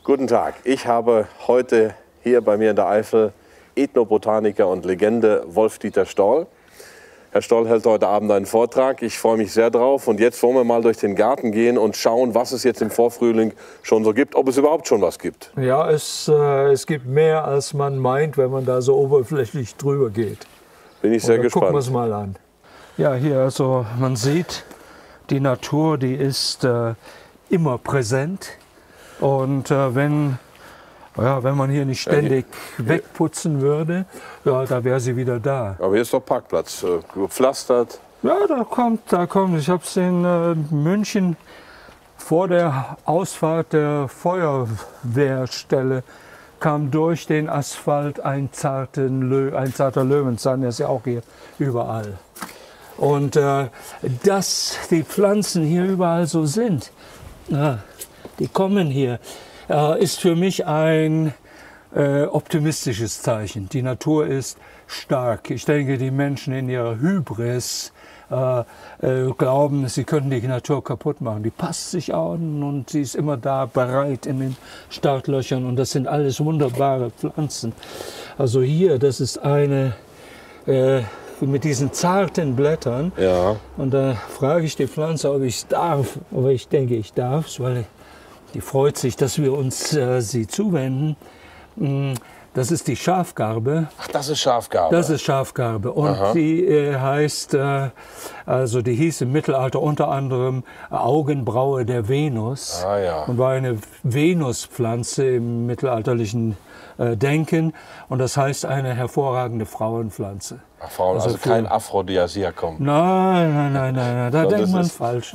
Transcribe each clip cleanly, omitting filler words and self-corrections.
Guten Tag. Ich habe heute hier bei mir in der Eifel Ethnobotaniker und Legende Wolf-Dieter Stoll. Herr Stoll hält heute Abend einen Vortrag. Ich freue mich sehr drauf. Und jetzt wollen wir mal durch den Garten gehen und schauen, was es jetzt im Vorfrühling schon so gibt, ob es überhaupt schon was gibt. Ja, es gibt mehr, als man meint, wenn man da so oberflächlich drüber geht. Bin ich sehr gespannt. Gucken wir es mal an. Ja, hier, also man sieht, die Natur, die ist immer präsent. Und wenn man hier nicht ständig wegputzen würde, ja, da wäre sie wieder da. Aber hier ist doch Parkplatz, gepflastert. Ja, da kommt. Ich habe es in München vor der Ausfahrt der Feuerwehrstelle, kam durch den Asphalt ein zarter Löwenzahn, der ist ja auch hier überall. Und dass die Pflanzen hier überall so sind, die kommen hier, ist für mich ein optimistisches Zeichen. Die Natur ist stark. Ich denke, die Menschen in ihrer Hybris glauben, sie können die Natur kaputt machen. Die passt sich an und sie ist immer da, bereit in den Startlöchern. Und das sind alles wunderbare Pflanzen. Also hier, das ist eine mit diesen zarten Blättern. Ja. Und da frage ich die Pflanze, ob ich es darf. Aber ich denke, ich darf es, weil die freut sich, dass wir uns sie zuwenden. Das ist die Schafgarbe. Ach, das ist Schafgarbe. Das ist Schafgarbe. Und die heißt, die hieß im Mittelalter unter anderem Augenbraue der Venus. Ah, ja. Und war eine Venuspflanze im mittelalterlichen Denken. Und das heißt eine hervorragende Frauenpflanze. Ach, Frauen, also kein Aphrodisiakum. Nein, da denkt man falsch.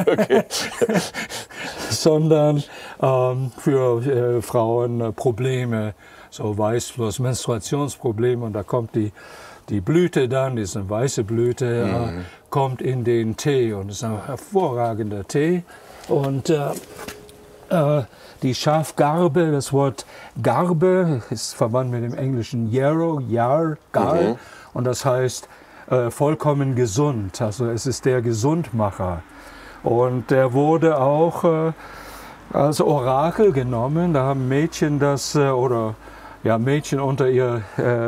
Sondern für Frauen Probleme, so Weißfluss, Menstruationsprobleme. Und da kommt die Blüte dann, diese weiße Blüte, kommt in den Tee. Und es ist ein hervorragender Tee. Und die Schafgarbe, das Wort Garbe ist verwandt mit dem englischen Yarrow, Gar. Und das heißt vollkommen gesund. Also es ist der Gesundmacher. Und der wurde auch als Orakel genommen. Da haben Mädchen Mädchen unter ihr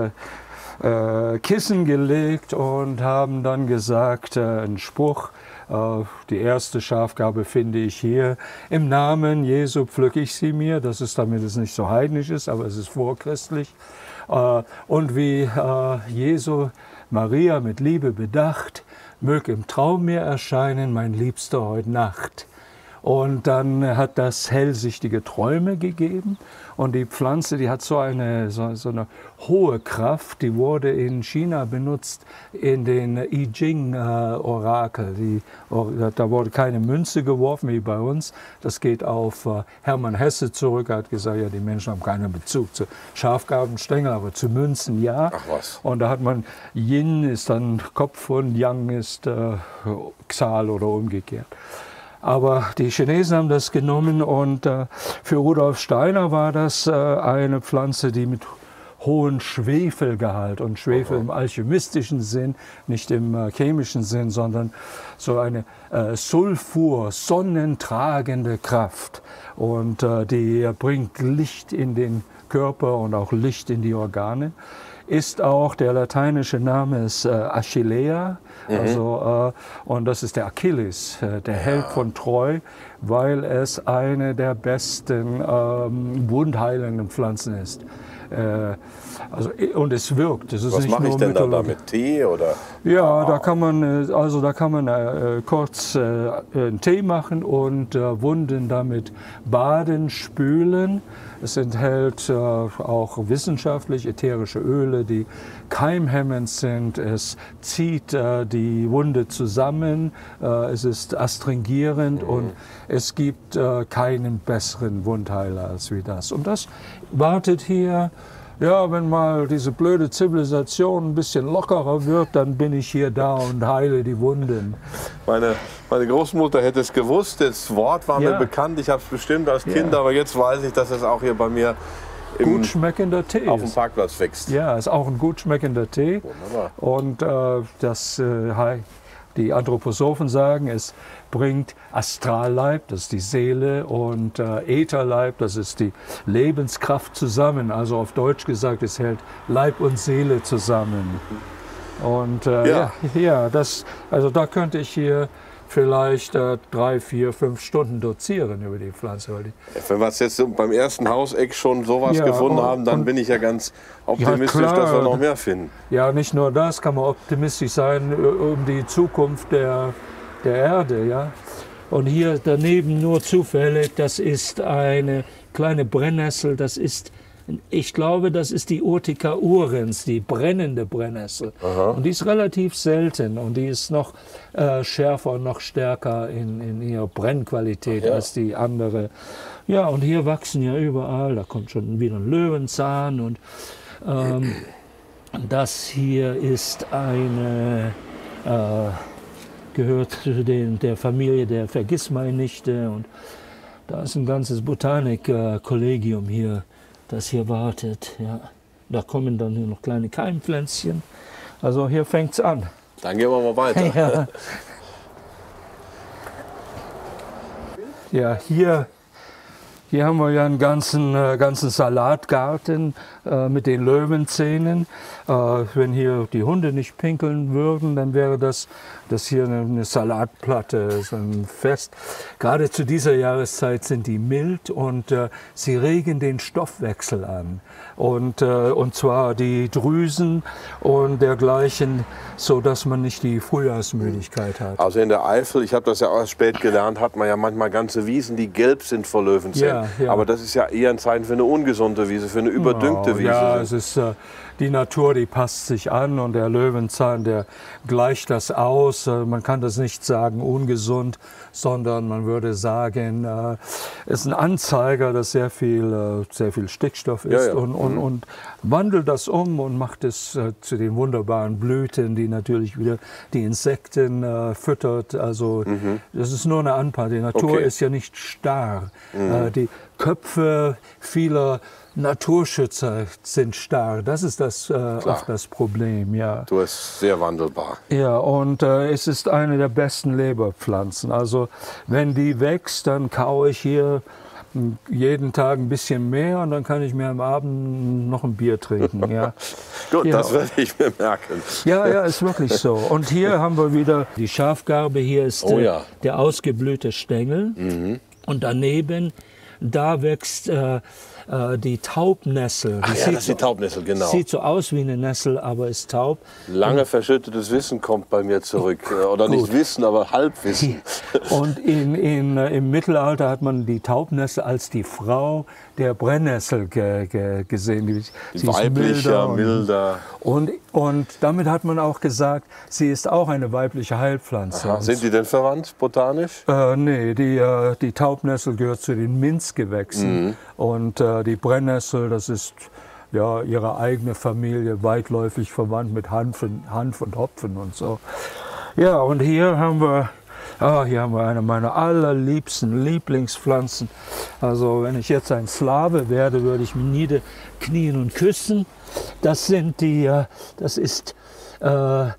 Kissen gelegt und haben dann gesagt, einen Spruch, die erste Schafgarbe finde ich hier. Im Namen Jesu pflücke ich sie mir. Das ist, damit es nicht so heidnisch ist, aber es ist vorchristlich. Und wie Jesu Maria mit Liebe bedacht, möge im Traum mir erscheinen, mein Liebster heute Nacht. Und dann hat das hellsichtige Träume gegeben. Und die Pflanze, die hat so eine hohe Kraft, die wurde in China benutzt in den I Ching-Orakel. Da wurde keine Münze geworfen wie bei uns. Das geht auf Hermann Hesse zurück. Er hat gesagt, ja, die Menschen haben keinen Bezug zu Schafgarbenstängel, aber zu Münzen ja. Ach was. Und da hat man Yin ist dann Kopf und Yang ist Xal oder umgekehrt. Aber die Chinesen haben das genommen und für Rudolf Steiner war das eine Pflanze, die mit hohem Schwefelgehalt und Schwefel im alchemistischen Sinn, nicht im chemischen Sinn, sondern so eine Sulfur, sonnentragende Kraft. Und die bringt Licht in den Körper und auch Licht in die Organe. Ist auch, der lateinische Name ist Achillea, und das ist der Achilles, der Held von Troy, weil es eine der besten wundheilenden Pflanzen ist. Und es wirkt. Es ist Was nicht mache nur ich denn da mit Tee oder? Ja, da kann man kurz einen Tee machen und Wunden damit baden, spülen. Es enthält auch wissenschaftlich ätherische Öle, die keimhemmend sind. Es zieht die Wunde zusammen. Es ist astringierend und es gibt keinen besseren Wundheiler als wie das. Und das wartet hier. Ja, wenn mal diese blöde Zivilisation ein bisschen lockerer wird, dann bin ich hier da und heile die Wunden. Meine Großmutter hätte es gewusst, das Wort war mir bekannt, ich habe es bestimmt als Kind, aber jetzt weiß ich, dass es auch hier bei mir gut schmeckender Tee auf dem Parkplatz wächst. Ja, ist auch ein gut schmeckender Tee. Wunderbar. Und die Anthroposophen sagen, es bringt Astralleib, das ist die Seele, und Ätherleib, das ist die Lebenskraft zusammen. Also auf Deutsch gesagt, es hält Leib und Seele zusammen. Und also da könnte ich hier vielleicht 3, 4, 5 Stunden dozieren über die Pflanze. Wenn wir jetzt beim ersten Hauseck schon sowas gefunden haben, dann bin ich ja ganz optimistisch, dass wir noch mehr finden. Ja, nicht nur das, kann man optimistisch sein um die Zukunft der Erde. Ja? Und hier daneben nur zufällig, das ist eine kleine Brennnessel, ich glaube, das ist die Urtica urens, die brennende Brennnessel. Aha. Und die ist relativ selten und die ist noch schärfer und noch stärker in ihrer Brennqualität als die andere. Ja, und hier wachsen ja überall, da kommt schon wieder ein Löwenzahn und das hier ist gehört zu der Familie der Vergissmeinnichte und da ist ein ganzes Botanikkollegium hier, das hier wartet. Ja. Da kommen dann hier noch kleine Keimpflänzchen. Also hier fängt es an. Dann gehen wir mal weiter. Ja, hier haben wir ja einen ganzen Salatgarten mit den Löwenzähnen. Wenn hier die Hunde nicht pinkeln würden, dann wäre das hier eine Salatplatte, so ein Fest. Gerade zu dieser Jahreszeit sind die mild und sie regen den Stoffwechsel an. Und zwar die Drüsen und dergleichen, sodass man nicht die Frühjahrsmüdigkeit hat. Also in der Eifel, ich habe das ja auch erst spät gelernt, hat man ja manchmal ganze Wiesen, die gelb sind vor Löwenzähnen. Ja. Aber das ist ja eher ein Zeichen für eine ungesunde Wiese, für eine überdüngte Wiese. Ja, es ist die Natur, die passt sich an und der Löwenzahn, der gleicht das aus. Man kann das nicht sagen ungesund, sondern man würde sagen, es ist ein Anzeiger, dass sehr viel Stickstoff ist und wandelt das um und macht es zu den wunderbaren Blüten, die natürlich wieder die Insekten füttert. Also das ist nur eine Anpassung. Die Natur ist ja nicht starr. Die Köpfe vieler Naturschützer sind starr. Das ist oft das Problem. Ja. Du bist sehr wandelbar. Ja, und es ist eine der besten Leberpflanzen. Also wenn die wächst, dann kaue ich hier jeden Tag ein bisschen mehr und dann kann ich mir am Abend noch ein Bier trinken. Ja. Gut, das werde ich mir merken. Ja, ist wirklich so. Und hier haben wir wieder die Schafgarbe. Hier ist der ausgeblühte Stängel. Und daneben, da wächst die Taubnessel. Das ist die Taubnessel, genau. Sieht so aus wie eine Nessel, aber ist taub. Lange verschüttetes Wissen kommt bei mir zurück. Oder nicht Wissen, aber Halbwissen. Und im Mittelalter hat man die Taubnessel als die Frau der Brennnessel gesehen. Sie weiblicher, milder. Und damit hat man auch gesagt, sie ist auch eine weibliche Heilpflanze. Aha. Sind die denn verwandt, botanisch? Nee, die Taubnessel gehört zu den Minzgewächsen. Und die Brennnessel, das ist ja ihre eigene Familie, weitläufig verwandt mit Hanf und Hopfen und so. Ja, und hier haben wir eine meiner allerliebsten Lieblingspflanzen. Also wenn ich jetzt ein Slave werde, würde ich mich niederknien und küssen. Das ist der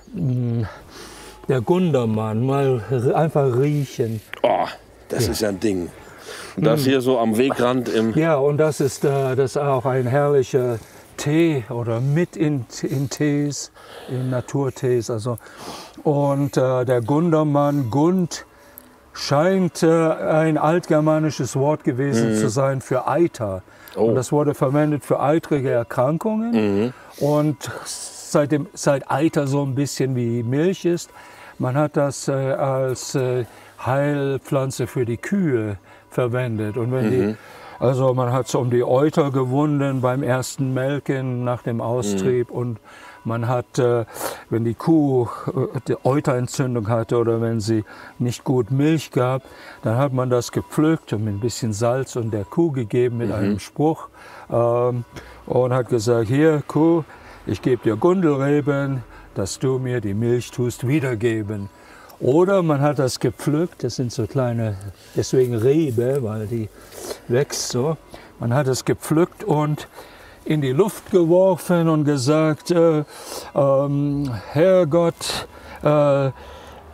Gundermann. Mal einfach riechen. Oh, das ist ja ein Ding. Das hier so am Wegrand Ja, und das ist auch ein herrlicher Tee oder mit in Tees, in Naturtees. Also. Und der Gundermann, Gund, scheint ein altgermanisches Wort gewesen zu sein für Eiter. Und das wurde verwendet für eitrige Erkrankungen. Und seit Eiter so ein bisschen wie Milch ist, man hat das als Heilpflanze für die Kühe verwendet. Und wenn also man hat es um die Euter gewunden beim ersten Melken nach dem Austrieb und man hat, wenn die Kuh die Euterentzündung hatte oder wenn sie nicht gut Milch gab, dann hat man das gepflückt und mit ein bisschen Salz und der Kuh gegeben mit einem Spruch und hat gesagt, hier Kuh, ich gebe dir Gundelreben, dass du mir die Milch tust wiedergeben. Oder man hat das gepflückt, das sind so kleine, deswegen Rebe, weil die wächst so. Man hat es gepflückt und in die Luft geworfen und gesagt, Herrgott,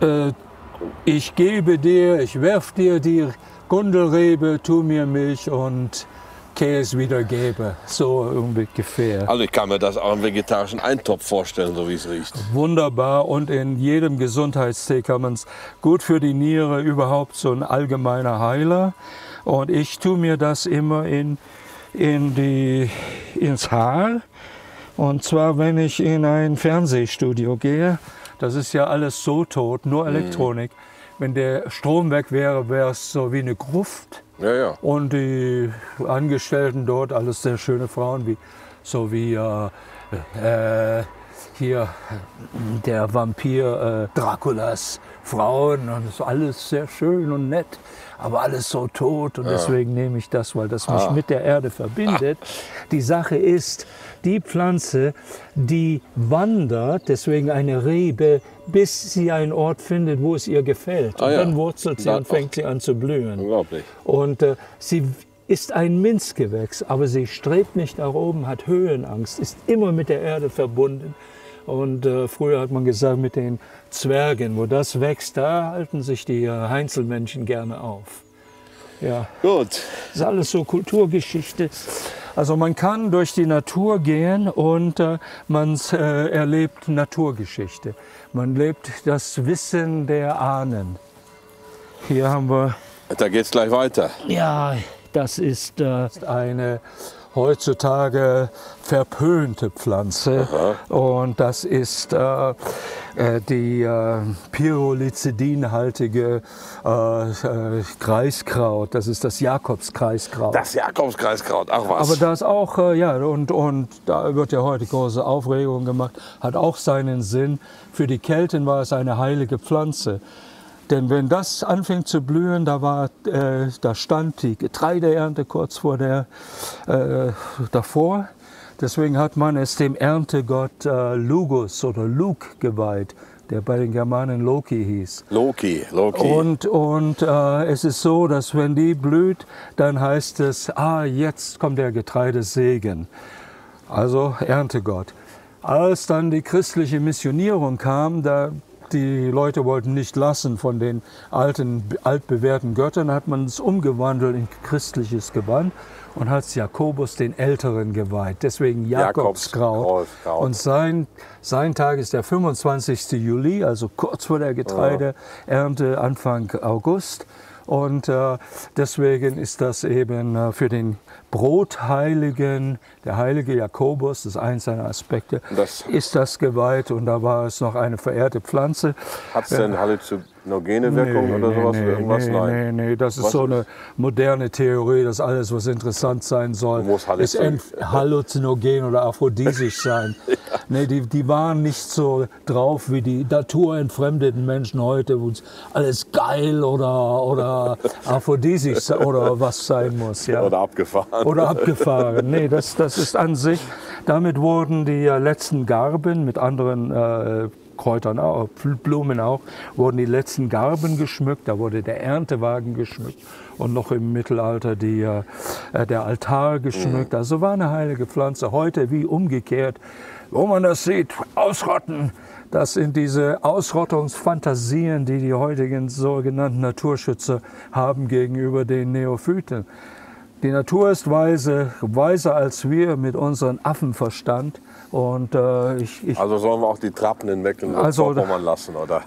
ich gebe dir, ich werf dir die Gundelrebe, tu mir Milch und Käse wieder gebe. So ungefähr. Also ich kann mir das auch im vegetarischen Eintopf vorstellen, so wie es riecht. Wunderbar, und in jedem Gesundheitstee kann man es gut für die Niere, überhaupt so ein allgemeiner Heiler. Und ich tue mir das immer ins Haar. Und zwar, wenn ich in ein Fernsehstudio gehe, das ist ja alles so tot, nur Elektronik. Wenn der Strom weg wäre, wäre es so wie eine Gruft. Ja, ja. Und die Angestellten dort, alles sehr schöne Frauen, hier der Vampir Draculas Frauen, und das ist alles sehr schön und nett, aber alles so tot, und deswegen nehme ich das, weil das mich mit der Erde verbindet. Die Sache ist, die Pflanze, die wandert, deswegen eine Rebe, bis sie einen Ort findet, wo es ihr gefällt. Und dann wurzelt sie und fängt sie an zu blühen. Unglaublich. Und sie ist ein Minzgewächs, aber sie strebt nicht nach oben, hat Höhenangst, ist immer mit der Erde verbunden. Und früher hat man gesagt, mit den Zwergen, wo das wächst, da halten sich die Heinzelmännchen gerne auf. Ja. Gut. Das ist alles so Kulturgeschichte. Also man kann durch die Natur gehen und man erlebt Naturgeschichte. Man lebt das Wissen der Ahnen. Hier haben wir... Da geht's gleich weiter. Ja, das ist eine heutzutage verpönte Pflanze. Aha. Und das ist die pyrrolizidinhaltige Kreiskraut. Das ist das Jakobskreiskraut. Das Jakobskreiskraut, ach was. Aber das auch, und da wird ja heute große Aufregung gemacht, hat auch seinen Sinn. Für die Kelten war es eine heilige Pflanze. Denn wenn das anfing zu blühen, da stand die Getreideernte kurz vor davor. Deswegen hat man es dem Erntegott Lugus oder Lug geweiht, der bei den Germanen Loki hieß. Loki. Und es ist so, dass wenn die blüht, dann heißt es, jetzt kommt der Getreidesegen. Also Erntegott. Als dann die christliche Missionierung kam, die Leute wollten nicht lassen von den altbewährten Göttern, hat man es umgewandelt in christliches Gewand und hat es Jakobus den Älteren geweiht. Deswegen Jakobskraut. Und sein Tag ist der 25. Juli, also kurz vor der Getreideernte, Anfang August. Und deswegen ist das eben für den Brotheiligen, der heilige Jakobus, das ist eins seiner Aspekte, ist das geweiht, und da war es noch eine verehrte Pflanze. Hat es denn halluzinogene Wirkung oder sowas? Nee, das ist so eine moderne Theorie, dass alles, was interessant sein soll, ist halluzinogen oder aphrodisisch sein. Ja. Nee, die waren nicht so drauf wie die naturentfremdeten Menschen heute, wo alles geil oder aphrodisisch oder was sein muss. Ja. Oder abgefahren. Oder abgefahren. Nee, das ist an sich. Damit wurden die letzten Garben mit anderen Kräutern auch, Blumen auch, wurden die letzten Garben geschmückt. Da wurde der Erntewagen geschmückt und noch im Mittelalter der Altar geschmückt. Also war eine heilige Pflanze. Heute wie umgekehrt, wo man das sieht, ausrotten. Das sind diese Ausrottungsfantasien, die die heutigen sogenannten Naturschützer haben gegenüber den Neophyten. Die Natur ist weise, weiser als wir mit unserem Affenverstand. Und also sollen wir auch die Trappen in Mecklenburg-Vorpommern lassen, oder?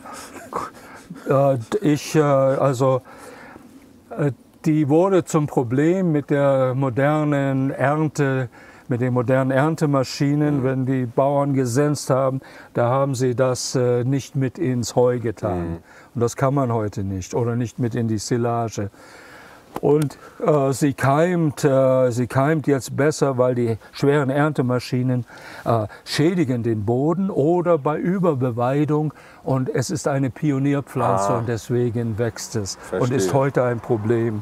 Die wurde zum Problem mit der modernen Ernte, mit den modernen Erntemaschinen. Wenn die Bauern gesenzt haben, da haben sie das nicht mit ins Heu getan. Und das kann man heute nicht, oder nicht mit in die Silage. Und sie keimt jetzt besser, weil die schweren Erntemaschinen schädigen den Boden oder bei Überbeweidung. Und es ist eine Pionierpflanze und deswegen wächst es. Verstehe. Und ist heute ein Problem.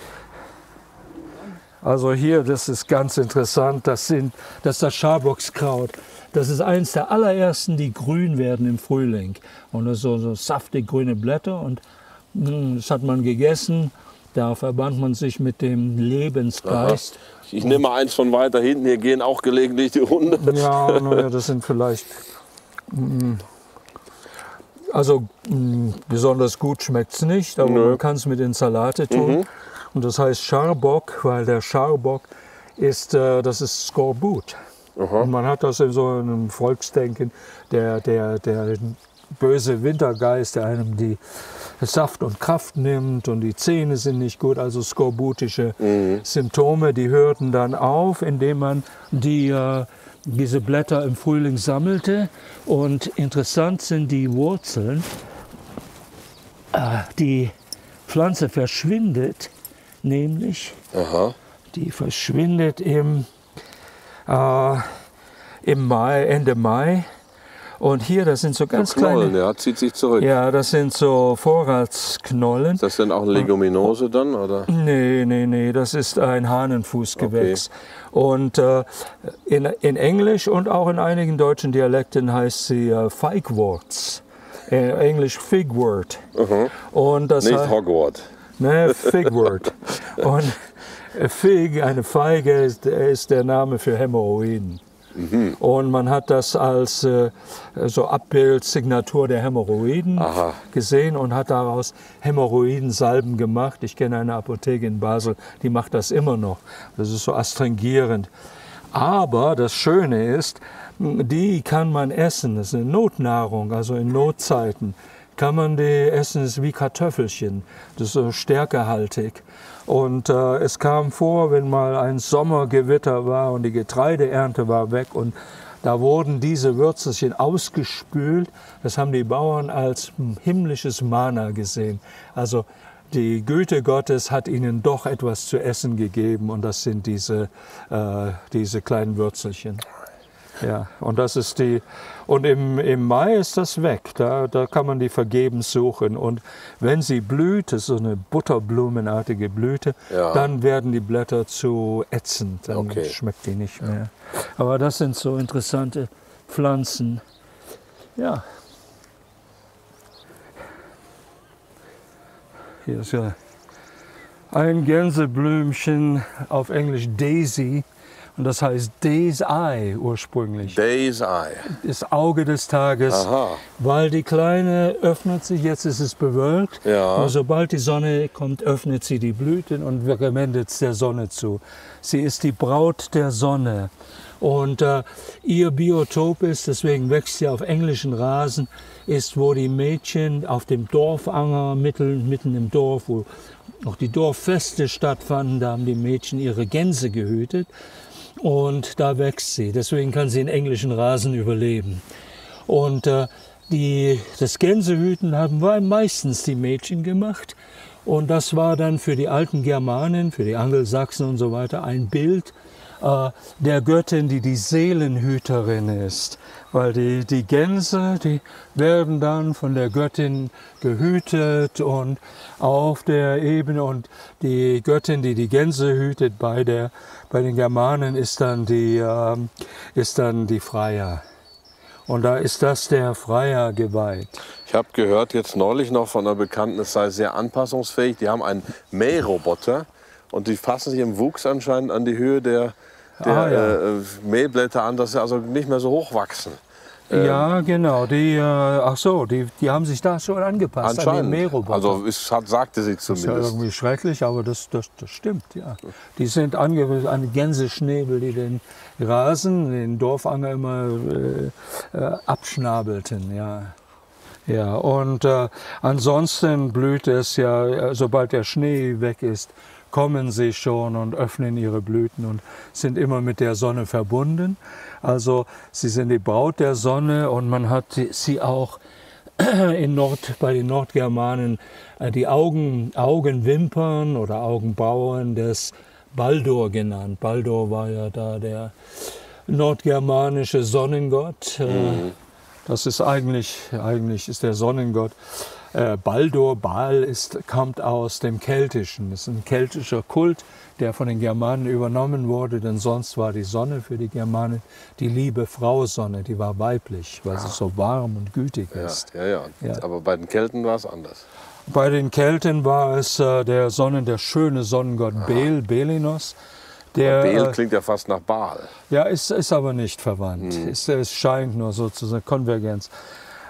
Also hier, das ist ganz interessant, das ist das Schabockskraut. Das ist eines der allerersten, die grün werden im Frühling. Und das ist so saftig grüne Blätter, und das hat man gegessen. Da verband man sich mit dem Lebensgeist. Aha. Ich nehme mal eins von weiter hinten, hier gehen auch gelegentlich die Hunde. Ja, das sind vielleicht... Also besonders gut schmeckt es nicht, aber man kann es mit in Salate tun. Und das heißt Scharbock, weil der Scharbock ist, das ist Skorbut. Und man hat das in so einem Volksdenken, der böse Wintergeist, der einem die Saft und Kraft nimmt und die Zähne sind nicht gut, also skorbutische Symptome, die hörten dann auf, indem man diese Blätter im Frühling sammelte. Und interessant sind die Wurzeln. Die Pflanze verschwindet nämlich, die verschwindet im Mai, Ende Mai. Und hier, das sind so ganz Knollen, kleine... ja, zieht sich zurück. Ja, das sind so Vorratsknollen. Ist das denn auch eine Leguminose dann, oder? Nee, das ist ein Hahnenfußgewächs. Okay. Und in Englisch und auch in einigen deutschen Dialekten heißt sie Feigworts. Englisch Figwort. Und das nicht Hogwarts. Ne, Figwort. Und Fig, eine Feige, ist der Name für Hämorrhoiden. Und man hat das als so Abbildsignatur der Hämorrhoiden gesehen und hat daraus Hämorrhoidensalben gemacht. Ich kenne eine Apotheke in Basel, die macht das immer noch. Das ist so astringierend. Aber das Schöne ist, die kann man essen. Das ist eine Notnahrung, also in Notzeiten kann man die essen. Das ist wie Kartoffelchen. Das ist so stärkehaltig. Und es kam vor, wenn mal ein Sommergewitter war und die Getreideernte war weg und da wurden diese Würzelchen ausgespült. Das haben die Bauern als himmlisches Mana gesehen. Also die Güte Gottes hat ihnen doch etwas zu essen gegeben und das sind diese kleinen Würzelchen. Ja, und das ist und im Mai ist das weg, da kann man die vergebens suchen. Und wenn sie blüht, das ist so eine butterblumenartige Blüte, dann werden die Blätter zu ätzend, dann schmeckt die nicht mehr. Aber das sind so interessante Pflanzen. Ja. Hier ist ja ein Gänseblümchen, auf Englisch Daisy. Und das heißt Day's Eye ursprünglich. Day's Eye. Das Auge des Tages. Weil die Kleine öffnet sich, jetzt ist es bewölkt. Ja. Und sobald die Sonne kommt, öffnet sie die Blüten und wendet es der Sonne zu. Sie ist die Braut der Sonne. Und ihr Biotop ist, deswegen wächst sie auf englischen Rasen, ist, wo die Mädchen auf dem Dorfanger, mitten im Dorf, wo noch die Dorffeste stattfanden, da haben die Mädchen ihre Gänse gehütet. Und da wächst sie. Deswegen kann sie in englischen Rasen überleben. Und das Gänsehüten haben meistens die Mädchen gemacht. Und das war dann für die alten Germanen, für die Angelsachsen und so weiter, ein Bild der Göttin, die Seelenhüterin ist. Weil die Gänse, die werden dann von der Göttin gehütet und auf der Ebene. Und die Göttin, die Gänse hütet bei den Germanen, ist dann die Freya. Und da ist das der Freya geweiht. Ich habe gehört jetzt neulich noch von einer Bekannten, es sei sehr anpassungsfähig. Die haben einen Mähroboter und die passen sich im Wuchs anscheinend an die Höhe der Mähblätter an, dass sie also nicht mehr so hoch wachsen. Ja, genau. Die haben sich da schon angepasst an den Mähroboter. Also sagte sie zumindest. Das ist ja irgendwie schrecklich, aber das stimmt, ja. Die sind angewiesen an Gänseschnäbel, die den Rasen, den Dorfanger immer abschnabelten, ja. Ja, und ansonsten blüht es ja, sobald der Schnee weg ist, kommen sie schon und öffnen ihre Blüten und sind immer mit der Sonne verbunden. Also sie sind die Braut der Sonne und man hat sie auch bei den Nordgermanen die Augenwimpern oder Augenbrauen des Baldur genannt. Baldur war ja da der nordgermanische Sonnengott. Das ist eigentlich ist der Sonnengott. Baldur, Baal, kommt aus dem Keltischen. Das ist ein keltischer Kult, der von den Germanen übernommen wurde, denn sonst war die Sonne für die Germanen die liebe Frau Sonne, die war weiblich, weil sie so warm und gütig ist. Ja. Aber bei den Kelten war es anders. Bei den Kelten war es der schöne Sonnengott Belinos. Bel klingt ja fast nach Baal. Ja, ist aber nicht verwandt. Es scheint nur so zu sein, Konvergenz.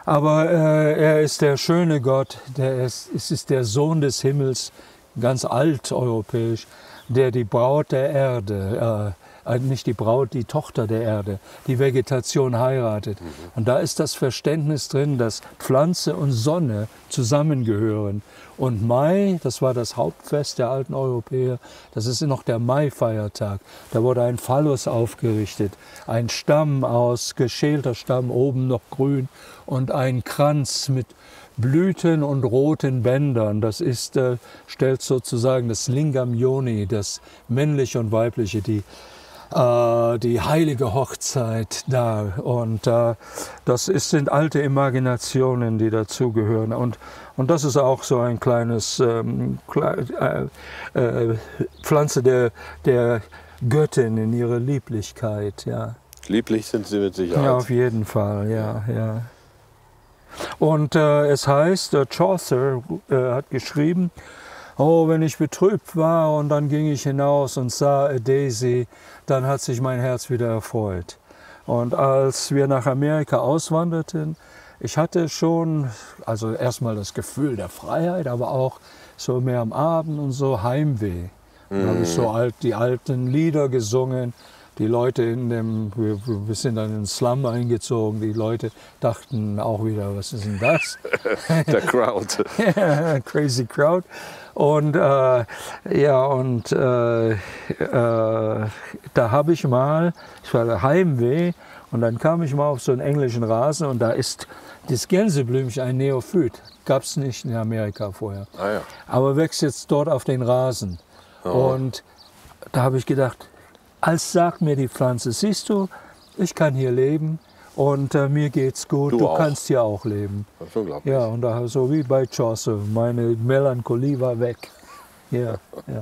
Aber er ist der schöne Gott, es ist der Sohn des Himmels, ganz alteuropäisch, der die Braut der Erde, nicht die Braut, die Tochter der Erde, die Vegetation heiratet. Und da ist das Verständnis drin, dass Pflanze und Sonne zusammengehören. Und Mai, das war das Hauptfest der alten Europäer, das ist noch der Mai-Feiertag. Da wurde ein Phallus aufgerichtet, ein Stamm aus geschälter Stamm, oben noch grün, und ein Kranz mit Blüten und roten Bändern. Das ist, stellt sozusagen das Lingam Yoni, das männliche und weibliche, die heilige Hochzeit dar. Und sind alte Imaginationen, die dazugehören. Und das ist auch so ein kleines Pflanze der Göttin in ihrer Lieblichkeit. Ja. Lieblich sind sie mit Sicherheit. Ja, auf jeden Fall, ja. Und es heißt, Chaucer hat geschrieben, oh, wenn ich betrübt war und dann ging ich hinaus und sah a Daisy, dann hat sich mein Herz wieder erfreut. Und als wir nach Amerika auswanderten, ich hatte schon, also erstmal das Gefühl der Freiheit, aber auch so mehr am Abend und so Heimweh. Da habe ich so die alten Lieder gesungen. Die Leute wir sind dann in den Slum eingezogen. Die Leute dachten auch wieder, was ist denn das? Der Crowd. Crazy Crowd. Und da habe ich mal, ich war Heimweh, und dann kam ich mal auf so einen englischen Rasen und da ist das Gänseblümchen ein Neophyt. Gab es nicht in Amerika vorher. Ah, ja. Aber wächst jetzt dort auf den Rasen. Oh. Und da habe ich gedacht, als sagt mir die Pflanze, siehst du, ich kann hier leben und mir geht's gut, du kannst hier auch leben. Das ist unglaublich. Ja, und da, so wie bei Chaucer, meine Melancholie war weg. Ja.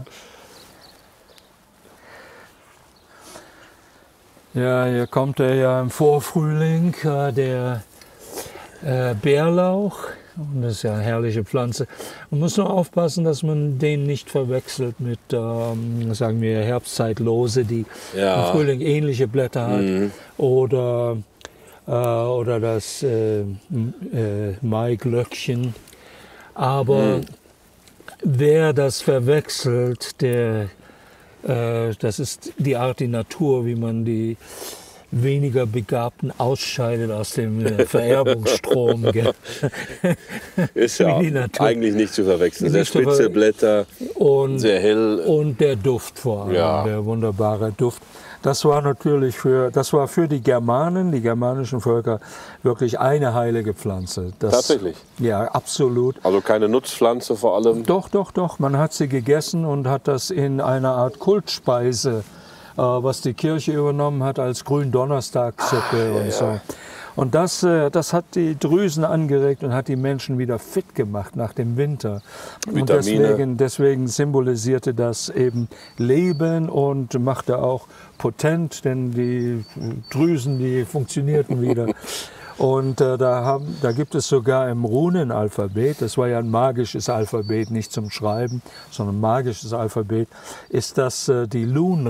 Ja, hier kommt ja im Vorfrühling der Bärlauch. Und das ist ja eine herrliche Pflanze. Man muss nur aufpassen, dass man den nicht verwechselt mit, sagen wir, Herbstzeitlose, die im Frühling ähnliche Blätter hat. Oder das Maiglöckchen. Aber wer das verwechselt, das ist die Art, die Natur, wie man die weniger Begabten ausscheidet aus dem Vererbungsstrom. Ist ja eigentlich nicht zu verwechseln. Sehr spitze Blätter, sehr hell. Und der Duft vor allem, der wunderbare Duft. Das war natürlich für die Germanen, die germanischen Völker, wirklich eine heilige Pflanze. Tatsächlich? Ja, absolut. Also keine Nutzpflanze vor allem? Doch. Man hat sie gegessen und hat das in einer Art Kultspeise, was die Kirche übernommen hat als Gründonnerstagsuppe und so. Und das hat die Drüsen angeregt und hat die Menschen wieder fit gemacht nach dem Winter. Vitamine. Und deswegen symbolisierte das eben Leben und machte auch potent, denn die Drüsen, die funktionierten wieder. Und da gibt es sogar im Runenalphabet, das war ja ein magisches Alphabet, nicht zum Schreiben, sondern ein magisches Alphabet, ist das die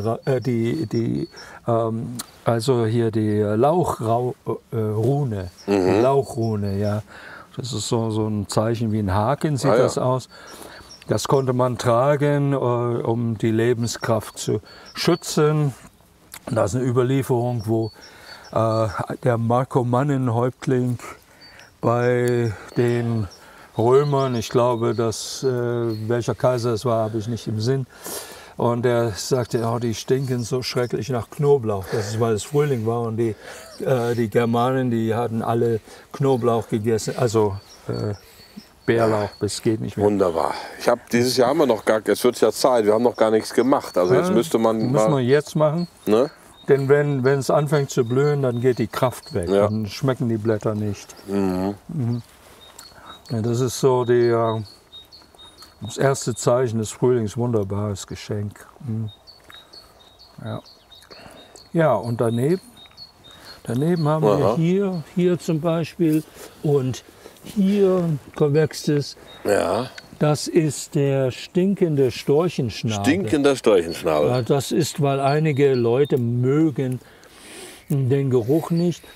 Lauchrune, die Lauchrune, ja. Das ist so ein Zeichen wie ein Haken, sieht das aus. Das konnte man tragen, um die Lebenskraft zu schützen. Das ist eine Überlieferung, wo der Markomannenhäuptling bei den Römern, ich glaube, welcher Kaiser es war, habe ich nicht im Sinn. Und er sagte, die stinken so schrecklich nach Knoblauch. Das ist, weil es Frühling war und die Germanen, die hatten alle Knoblauch gegessen, also Bärlauch, das geht nicht mehr. Wunderbar. Dieses Jahr haben wir noch es wird ja Zeit, wir haben noch gar nichts gemacht. Also jetzt müsste man müssen wir jetzt machen. Ne? Denn wenn es anfängt zu blühen, dann geht die Kraft weg. Ja. Dann schmecken die Blätter nicht. Ja, das ist so das erste Zeichen des Frühlings, wunderbares Geschenk. Ja, und daneben haben wir hier zum Beispiel und hier wächst es. Ja. Das ist der stinkende Storchenschnabel. Stinkender Storchenschnabel. Ja, das ist, weil einige Leute mögen den Geruch nicht.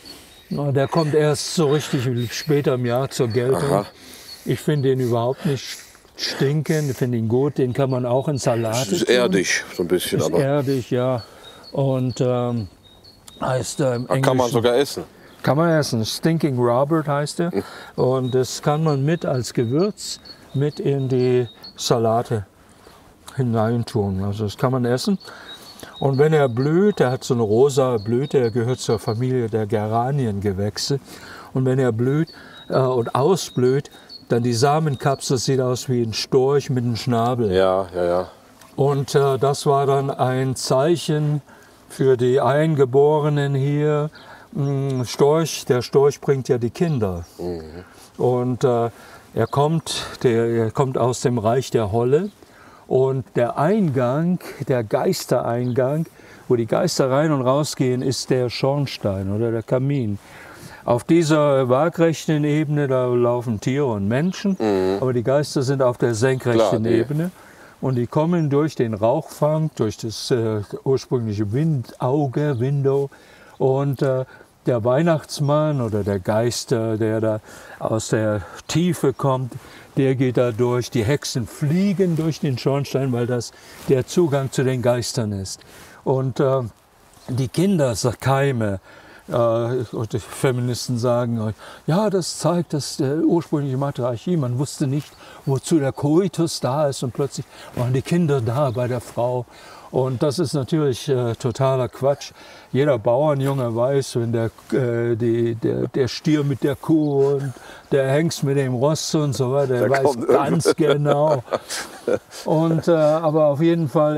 Na, der kommt erst so richtig später im Jahr zur Geltung. Aha. Ich finde ihn überhaupt nicht stinkend, ich finde ihn gut. Den kann man auch in Salate Das ist tun. erdig, so ein bisschen. Ist Aber erdig, ja. Und heißt im Englischen... kann man sogar essen. Kann man essen. Stinking Robert heißt er. Und das kann man mit als Gewürz mit in die Salate hineintun. Also das kann man essen. Und wenn er blüht, er hat so eine rosa Blüte, er gehört zur Familie der Geraniengewächse. Und wenn er blüht und ausblüht, dann die Samenkapsel sieht aus wie ein Storch mit einem Schnabel. Ja, ja, ja. Und das war dann ein Zeichen für die Eingeborenen hier. Der Storch bringt ja die Kinder. Und er kommt aus dem Reich der Holle. Und der Eingang, der Geistereingang, wo die Geister rein und rausgehen, ist der Schornstein oder der Kamin. Auf dieser waagrechten Ebene, da laufen Tiere und Menschen, aber die Geister sind auf der senkrechten Ebene. Und die kommen durch den Rauchfang, durch das ursprüngliche Window. Und der Weihnachtsmann oder der Geist, der da aus der Tiefe kommt, der geht da durch. Die Hexen fliegen durch den Schornstein, weil das der Zugang zu den Geistern ist. Und die Kinderkeime, und die Feministen sagen, ja, das zeigt das ursprüngliche Matriarchie. Man wusste nicht, wozu der Koitus da ist und plötzlich waren die Kinder da bei der Frau. Und das ist natürlich totaler Quatsch. Jeder Bauernjunge weiß, wenn der Stier mit der Kuh und der Hengst mit dem Ross und so weiter, der weiß ganz genau. Und, aber auf jeden Fall,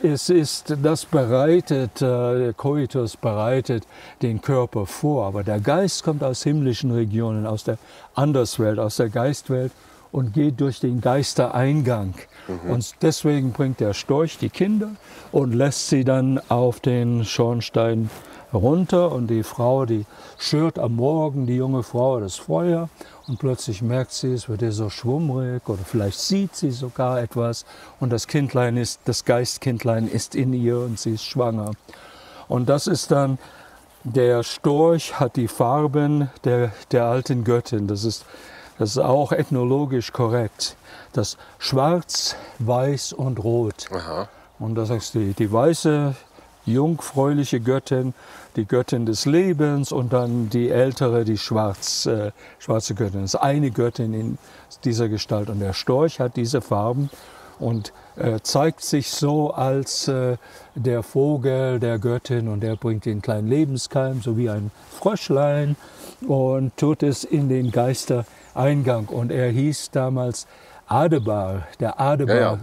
der Koitus bereitet den Körper vor. Aber der Geist kommt aus himmlischen Regionen, aus der Anderswelt, aus der Geistwelt und geht durch den Geistereingang. Und deswegen bringt der Storch die Kinder und lässt sie dann auf den Schornstein runter. Und die Frau, die schürt am Morgen, die junge Frau, das Feuer. Und plötzlich merkt sie, es wird ihr so schwummrig oder vielleicht sieht sie sogar etwas. Und das Geistkindlein ist in ihr und sie ist schwanger. Und das ist dann, der Storch hat die Farben der alten Göttin. Das ist auch ethnologisch korrekt. Das Schwarz, Weiß und Rot. Aha. Und das heißt die weiße, jungfräuliche Göttin, die Göttin des Lebens und dann die ältere, die schwarze Göttin. Das ist eine Göttin in dieser Gestalt. Und der Storch hat diese Farben und zeigt sich so als der Vogel der Göttin und der bringt den kleinen Lebenskeim, so wie ein Fröschlein und tut es in den Geistereingang. Und er hieß damals Adebar, der Adebar. Ja,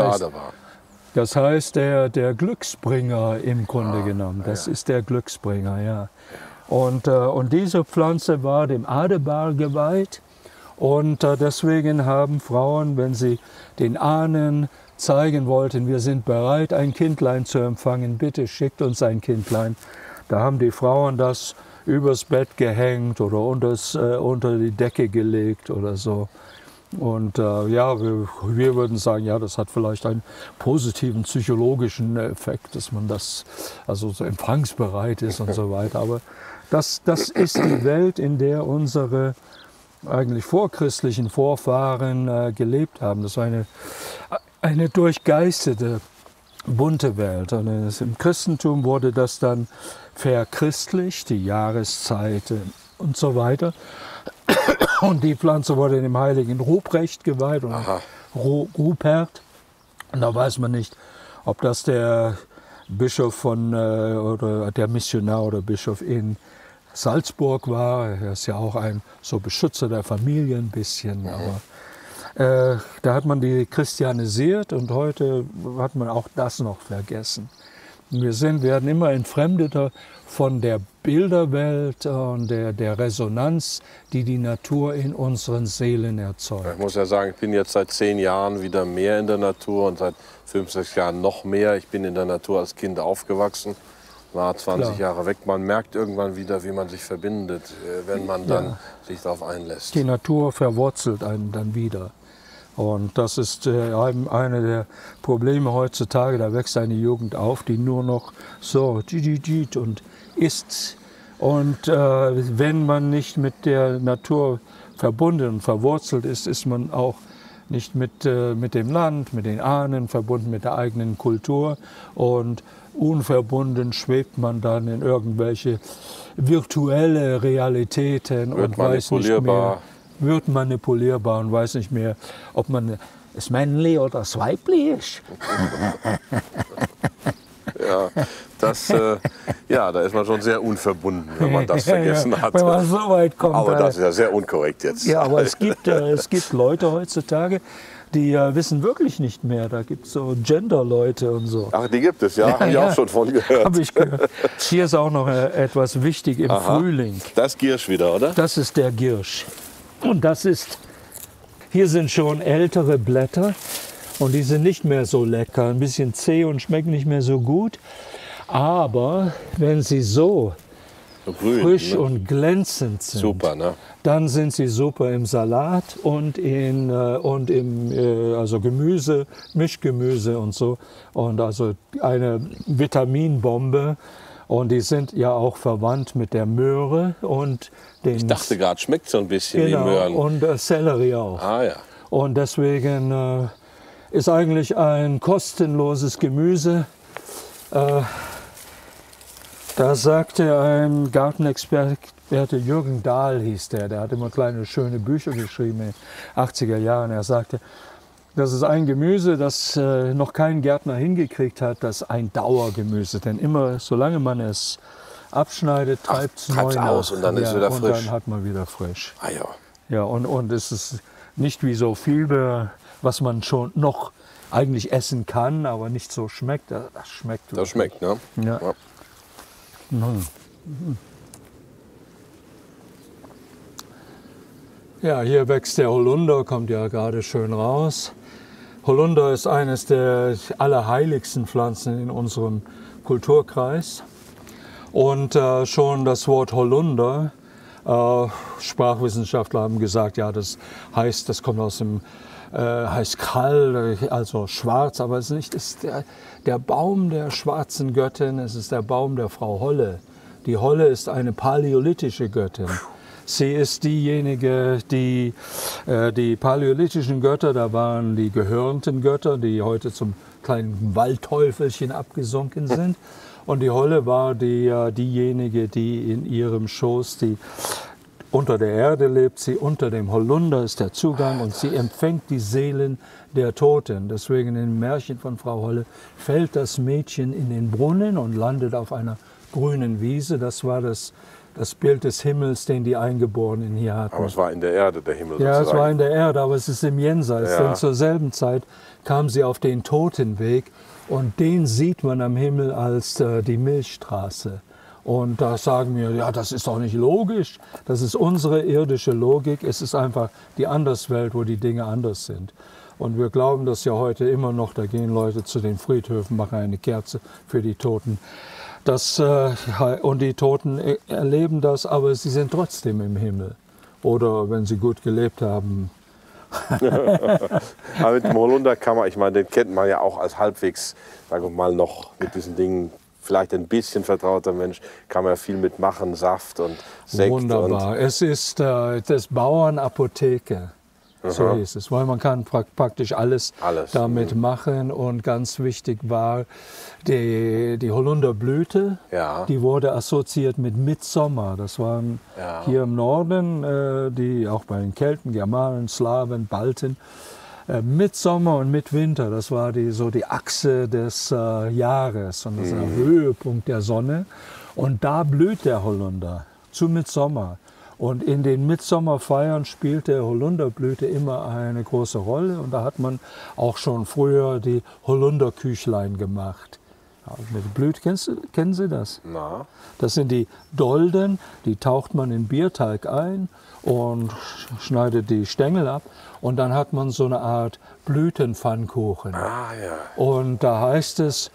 Das heißt der Glücksbringer im Grunde genommen. Das ist der Glücksbringer, ja. Und diese Pflanze war dem Adebar geweiht. Und deswegen haben Frauen, wenn sie den Ahnen zeigen wollten, wir sind bereit, ein Kindlein zu empfangen, bitte schickt uns ein Kindlein. Da haben die Frauen das übers Bett gehängt oder unter die Decke gelegt oder so. Und ja, wir würden sagen, ja, das hat vielleicht einen positiven psychologischen Effekt, dass man das also so empfangsbereit ist und so weiter. Aber das ist die Welt, in der unsere eigentlich vorchristlichen Vorfahren gelebt haben. Das war eine durchgeistete, bunte Welt. Und im Christentum wurde das dann verchristlicht, die Jahreszeiten und so weiter. Und die Pflanze wurde dem heiligen Ruprecht geweiht, oder Rupert. Und da weiß man nicht, ob das der Bischof oder der Missionar oder Bischof in Salzburg war. Er ist ja auch ein so Beschützer der Familie ein bisschen. Aber da hat man die christianisiert und heute hat man auch das noch vergessen. Wir werden immer entfremdeter von der Bilderwelt und der Resonanz, die die Natur in unseren Seelen erzeugt. Ich muss ja sagen, ich bin jetzt seit 10 Jahren wieder mehr in der Natur und seit 5, 6 Jahren noch mehr. Ich bin in der Natur als Kind aufgewachsen, war 20 Jahre weg. Man merkt irgendwann wieder, wie man sich verbindet, wenn man dann sich darauf einlässt. Die Natur verwurzelt einen dann wieder. Und das ist eine der Probleme heutzutage. Da wächst eine Jugend auf, die nur noch so und isst Und wenn man nicht mit der Natur verbunden und verwurzelt ist, ist man auch nicht mit dem Land, mit den Ahnen verbunden, mit der eigenen Kultur. Und unverbunden schwebt man dann in irgendwelche virtuelle Realitäten und weiß nicht mehr, wird manipulierbar und weiß nicht mehr, ob man das Männli oder das Weibli ist. Ja, da ist man schon sehr unverbunden, wenn man das vergessen hat. Wenn man so weit kommt. Aber das ist ja sehr unkorrekt jetzt. Ja, aber es gibt Leute heutzutage, die wissen wirklich nicht mehr. Da gibt es so Gender-Leute und so. Ach, die gibt es, ja? Habe ich auch schon von gehört. Habe ich gehört. Hier ist auch noch etwas wichtig im Frühling. Das Giersch wieder, oder? Das ist der Giersch. Und hier sind schon ältere Blätter und die sind nicht mehr so lecker. Ein bisschen zäh und schmecken nicht mehr so gut. Aber wenn sie so grün, frisch und glänzend sind, super, ne? Dann sind sie super im Salat und im also Gemüse, Mischgemüse und so. Und also eine Vitaminbombe. Und die sind ja auch verwandt mit der Möhre und den. Ich dachte gerade, schmeckt so ein bisschen genau, wie Möhren. Und Sellerie auch. Ah ja. Und deswegen ist eigentlich ein kostenloses Gemüse. Da sagte ein Gartenexperte, Jürgen Dahl hieß der hat immer kleine schöne Bücher geschrieben in den 80er Jahren. Er sagte, das ist ein Gemüse, das noch kein Gärtner hingekriegt hat, das ist ein Dauergemüse. Denn immer, solange man es abschneidet, treibt es neu aus und dann ist es wieder frisch. Und dann hat man wieder frisch. Ah ja. Ja, und es ist nicht wie so viel, was man schon noch eigentlich essen kann, aber nicht so schmeckt. Das schmeckt. Das schmeckt, ne? Ja. Ja. Ja, hier wächst der Holunder, kommt ja gerade schön raus. Holunder ist eines der allerheiligsten Pflanzen in unserem Kulturkreis. Und schon das Wort Holunder, Sprachwissenschaftler haben gesagt, ja, das kommt aus dem heißt Krall, also schwarz, aber es ist der Baum der schwarzen Göttin, es ist der Baum der Frau Holle. Die Holle ist eine paläolithische Göttin. Sie ist diejenige, die paläolithischen Götter, da waren die gehörnten Götter, die heute zum kleinen Waldteufelchen abgesunken sind. Und die Holle war diejenige, die in ihrem Schoß, die unter der Erde lebt, sie unter dem Holunder ist der Zugang und sie empfängt die Seelen der Toten. Deswegen im Märchen von Frau Holle fällt das Mädchen in den Brunnen und landet auf einer grünen Wiese. Das war das Bild des Himmels, den die Eingeborenen hier hatten. Aber es war in der Erde, der Himmel Ja, sozusagen. es war in der Erde, aber es ist im Jenseits. Ja. Denn zur selben Zeit kam sie auf den Totenweg und den sieht man am Himmel als die Milchstraße. Und da sagen wir, ja, das ist doch nicht logisch. Das ist unsere irdische Logik. Es ist einfach die Anderswelt, wo die Dinge anders sind. Und wir glauben das ja heute immer noch. Da gehen Leute zu den Friedhöfen, machen eine Kerze für die Toten. Und die Toten erleben das, aber sie sind trotzdem im Himmel. Oder wenn sie gut gelebt haben. Aber mit dem Holunder kann man, ich meine, den kennt man ja auch als halbwegs, sagen wir mal, noch mit diesen Dingen vielleicht ein bisschen vertrauter Mensch, kann man ja viel mitmachen, Saft und Sekt. Wunderbar. Es ist das Bauernapotheke. So hieß es, weil man kann praktisch alles damit machen. Und ganz wichtig war die Holunderblüte, die wurde assoziiert mit Mitsommer. Das waren hier im Norden, die auch bei den Kelten, Germanen, Slawen, Balten, Mitsommer und Mitwinter. Das war die Achse des Jahres und das ist der Höhepunkt der Sonne. Und da blüht der Holunder zu Mitsommer. Und in den Mitsommerfeiern spielt der Holunderblüte immer eine große Rolle. Und da hat man auch schon früher die Holunderküchlein gemacht. Ja, mit Blüte, kennen Sie das? Na. Das sind die Dolden, die taucht man in Bierteig ein und schneidet die Stängel ab. Und dann hat man so eine Art Blütenpfannkuchen. Ah, ja. Und da heißt es,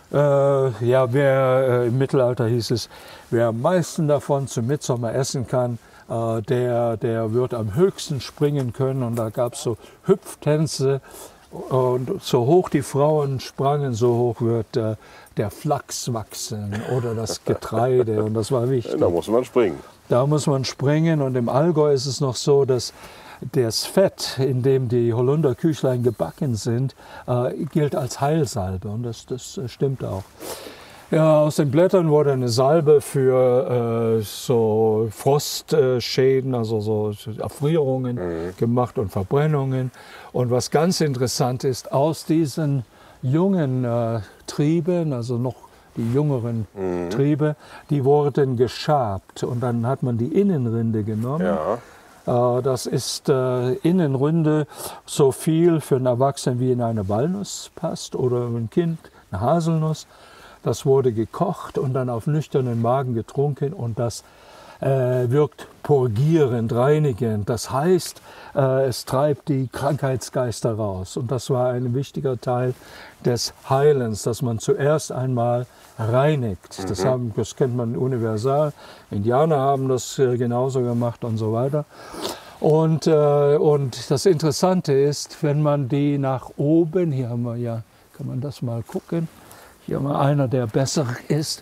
im Mittelalter hieß es, wer am meisten davon zum Mitsommer essen kann, der wird am höchsten springen können. Und da gab es so Hüpftänze Und so hoch die Frauen sprangen, so hoch wird der Flachs wachsen oder das Getreide. Und das war wichtig. Da muss man springen. Da muss man springen. Und im Allgäu ist es noch so, dass das Fett, in dem die Holunderküchlein gebacken sind, gilt als Heilsalbe. Und das stimmt auch. Ja, aus den Blättern wurde eine Salbe für so Frostschäden, also so Erfrierungen gemacht und Verbrennungen. Und was ganz interessant ist, aus diesen jungen Trieben, also noch die jüngeren Triebe, die wurden geschabt. Und dann hat man die Innenrinde genommen. Ja. Das ist Innenrinde so viel für einen Erwachsenen wie in eine Walnuss passt oder ein Kind eine Haselnuss. Das wurde gekocht und dann auf nüchternen Magen getrunken und das wirkt purgierend, reinigend. Das heißt, es treibt die Krankheitsgeister raus. Und das war ein wichtiger Teil des Heilens, dass man zuerst einmal reinigt. Das kennt man universal. Indianer haben das genauso gemacht und so weiter. Und das Interessante ist, wenn man die nach oben, hier haben wir ja, kann man das mal gucken, hier haben wir einer, der besser ist.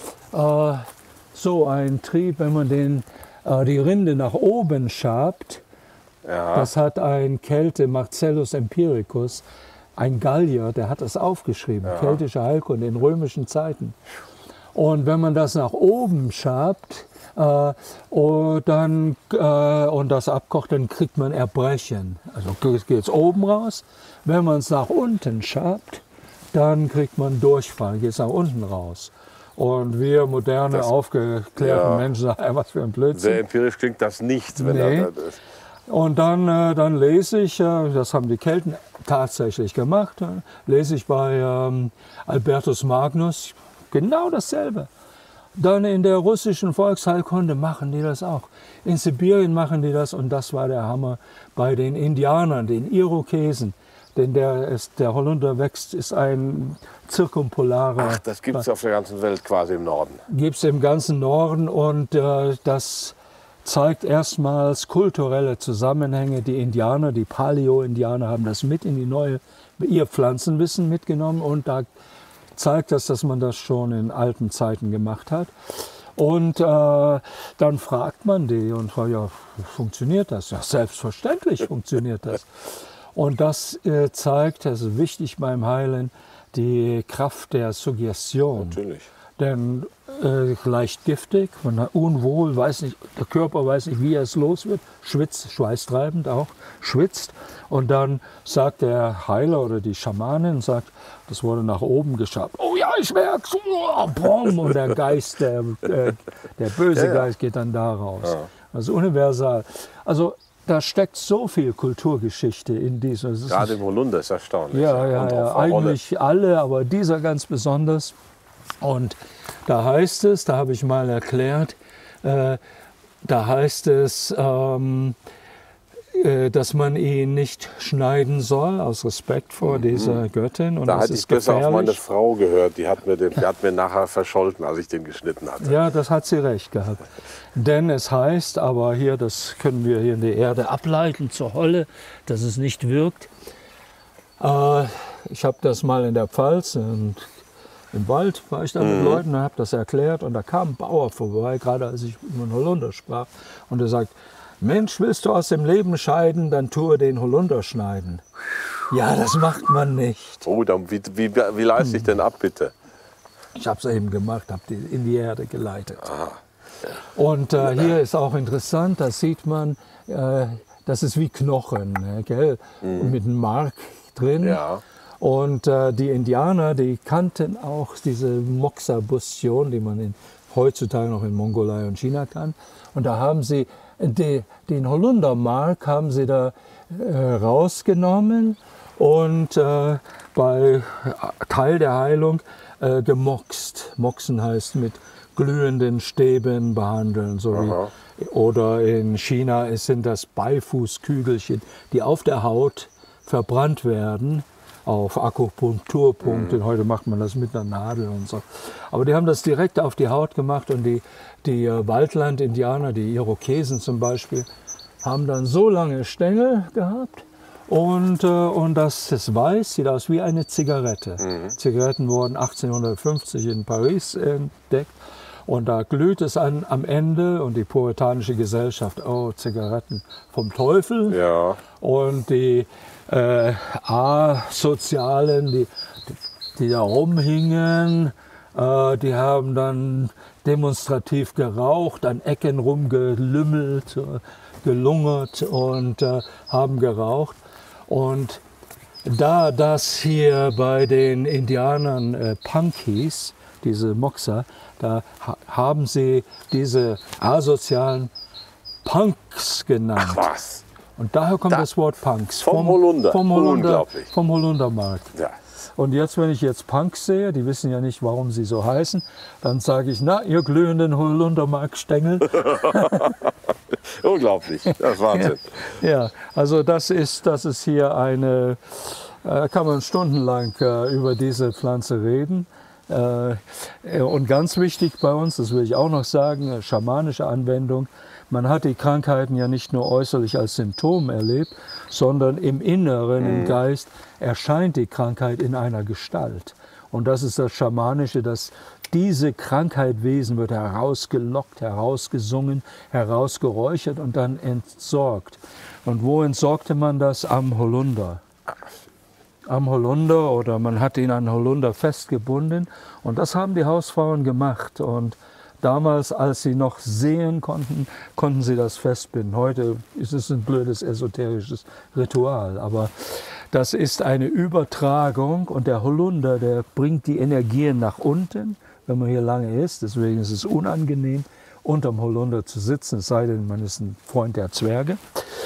So ein Trieb, wenn man die Rinde nach oben schabt, Ja. das hat ein Kelte, Marcellus Empiricus, ein Gallier, der hat das aufgeschrieben, keltische Heilkunde in römischen Zeiten. Und wenn man das nach oben schabt und das abkocht, dann kriegt man Erbrechen. Also geht es oben raus. Wenn man es nach unten schabt, dann kriegt man Durchfall, geht es nach unten raus. Und wir moderne, aufgeklärten Menschen sagen, was für ein Blödsinn. Sehr empirisch klingt das nicht, wenn Nee. das ist. Und dann lese ich, das haben die Kelten tatsächlich gemacht, lese ich bei Albertus Magnus genau dasselbe. Dann in der russischen Volksheilkunde machen die das auch. In Sibirien machen die das und das war der Hammer bei den Indianern, den Irokesen. Denn der Holunder wächst, ist ein zirkumpolarer. Ach, das gibt es auf der ganzen Welt quasi im Norden. Gibt es im ganzen Norden und das zeigt erstmals kulturelle Zusammenhänge. Die Indianer, die Paleo-Indianer haben das mit in ihr Pflanzenwissen mitgenommen und da zeigt das, dass man das schon in alten Zeiten gemacht hat. Und dann fragt man die und fragt, ja, funktioniert das? Ja, selbstverständlich funktioniert das. Und das zeigt, das ist wichtig beim Heilen, die Kraft der Suggestion. Natürlich. Denn leicht giftig, man hat unwohl, weiß nicht, der Körper weiß nicht, wie er es los wird, schwitzt, schweißtreibend auch, schwitzt. Und dann sagt der Heiler oder die Schamanin, sagt, das wurde nach oben geschabt. Oh ja, ich merk's, oh, boom, und der Geist, der böse Geist geht dann da raus. Ja. Also universal. Also da steckt so viel Kulturgeschichte in dieser. Gerade im Holunder ist erstaunlich. Ja, eigentlich alle, aber dieser ganz besonders. Und da heißt es, da habe ich mal erklärt, da heißt es, dass man ihn nicht schneiden soll, aus Respekt vor dieser Göttin. Und Da das hatte ich ist besser auf gefährlich. meine Frau gehört. Die hat mir nachher verscholten, als ich den geschnitten hatte. Ja, das hat sie recht gehabt. Denn es heißt, aber hier, das können wir hier in der Erde ableiten zur Holle, dass es nicht wirkt. Ich habe das mal in der Pfalz, und im Wald war ich da mit Leuten und habe das erklärt. Und da kam ein Bauer vorbei, gerade als ich über den Holunder sprach. Und er sagt, Mensch, willst du aus dem Leben scheiden, dann tue den Holunder schneiden. Ja, das macht man nicht. Oh, dann, wie leiste ich denn ab, bitte? Ich habe es eben gemacht, habe die in die Erde geleitet. Und hier ist auch interessant, da sieht man, das ist wie Knochen, gell? Mit einem Mark drin. Ja. Und die Indianer, die kannten auch diese Moxa-Bustion, die man heutzutage noch in Mongolei und China kann. Und da haben sie den Holundermark haben sie da rausgenommen und bei Teil der Heilung gemoxt. Moxen heißt mit glühenden Stäben behandeln. So wie, oder in China sind das Beifußkügelchen, die auf der Haut verbrannt werden. Auf Akupunkturpunkten. Heute macht man das mit einer Nadel und so. Aber die haben das direkt auf die Haut gemacht und die Waldland-Indianer, die Irokesen zum Beispiel, haben dann so lange Stängel gehabt Und das ist weiß, sieht aus wie eine Zigarette. Zigaretten wurden 1850 in Paris entdeckt. Und da glüht es am Ende und die puritanische Gesellschaft, oh, Zigaretten vom Teufel. Ja. Und die Asozialen, die da rumhingen, die haben dann demonstrativ geraucht, an Ecken rumgelümmelt, gelungert und haben geraucht. Und da das hier bei den Indianern Punk hieß, diese Moxa, da haben sie diese asozialen Punks genannt. Ach was. Und daher kommt das Wort Punks. Vom Holunder. Unglaublich. Vom Holundermarkt. Ja. Und jetzt, wenn ich jetzt Punks sehe, die wissen ja nicht, warum sie so heißen, dann sage ich, na, ihr glühenden Holundermarkstängel. Unglaublich, das ist Wahnsinn. Ja, also das ist hier eine, kann man stundenlang über diese Pflanze reden. Und ganz wichtig bei uns, das will ich auch noch sagen, schamanische Anwendung. Man hat die Krankheiten ja nicht nur äußerlich als Symptom erlebt, sondern im Inneren, im Geist, erscheint die Krankheit in einer Gestalt. Und das ist das Schamanische, dass diese Krankheitwesen wird herausgelockt, herausgesungen, herausgeräuchert und dann entsorgt. Und wo entsorgte man das? Am Holunder. Am Holunder, oder man hat ihn an Holunder festgebunden. Und das haben die Hausfrauen gemacht. Und damals, als sie noch sehen konnten, konnten sie das festbinden. Heute ist es ein blödes esoterisches Ritual. Aber das ist eine Übertragung. Und der Holunder, der bringt die Energien nach unten, wenn man hier lange ist. Deswegen ist es unangenehm, unterm Holunder zu sitzen, es sei denn, man ist ein Freund der Zwerge.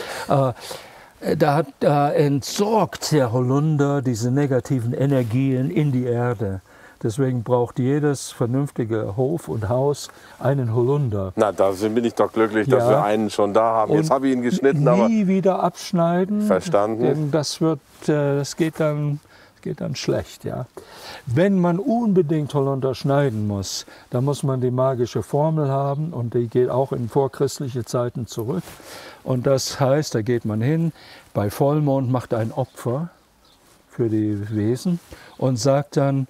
Da entsorgt der Holunder diese negativen Energien in die Erde. Deswegen braucht jedes vernünftige Hof und Haus einen Holunder. Na, da bin ich doch glücklich, dass wir einen schon da haben. Jetzt habe ich ihn geschnitten, aber nie wieder abschneiden. Verstanden. Denn das geht dann schlecht. Ja. Wenn man unbedingt Holunder schneiden muss, dann muss man die magische Formel haben und die geht auch in vorchristliche Zeiten zurück. Und das heißt, da geht man hin, bei Vollmond macht ein Opfer für die Wesen und sagt dann,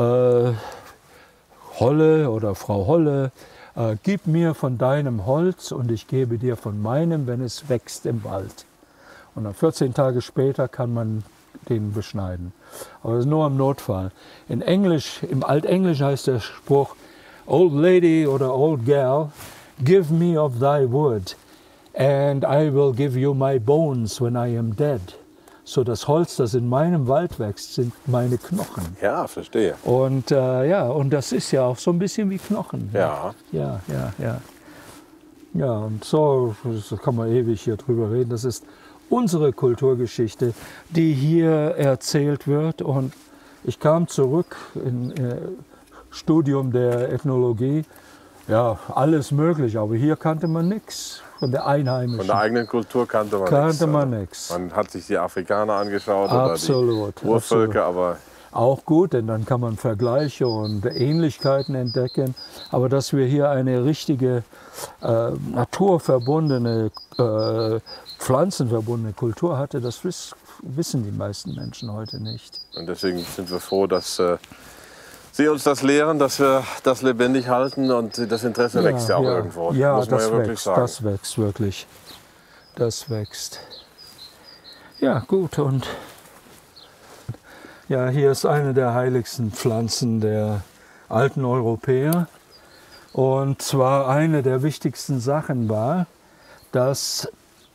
Holle oder Frau Holle, gib mir von deinem Holz und ich gebe dir von meinem, wenn es wächst im Wald. Und dann 14 Tage später kann man den beschneiden. Aber das ist nur im Notfall. In Englisch, im Altenglisch heißt der Spruch, Old Lady oder Old Gal, give me of thy wood and I will give you my bones when I am dead. So das Holz, das in meinem Wald wächst, sind meine Knochen. Ja, verstehe. Und und das ist ja auch so ein bisschen wie Knochen. Ja. Ja. Ja, und so kann man ewig hier drüber reden. Das ist unsere Kulturgeschichte, die hier erzählt wird. Und ich kam zurück im Studium der Ethnologie. Ja, alles möglich, aber hier kannte man nichts von der Einheimischen. Von der eigenen Kultur kannte man nichts. Man hat sich die Afrikaner angeschaut oder die Urvölker, aber auch gut, denn dann kann man Vergleiche und Ähnlichkeiten entdecken. Aber dass wir hier eine richtige naturverbundene, pflanzenverbundene Kultur hatten, das wissen die meisten Menschen heute nicht. Und deswegen sind wir froh, dass Sie uns das lehren, dass wir das lebendig halten und das Interesse wächst ja auch irgendwo. Ja, muss man das wirklich sagen. Das wächst wirklich. Das wächst. Ja, gut. Und ja, hier ist eine der heiligsten Pflanzen der alten Europäer. Und zwar eine der wichtigsten Sachen war, dass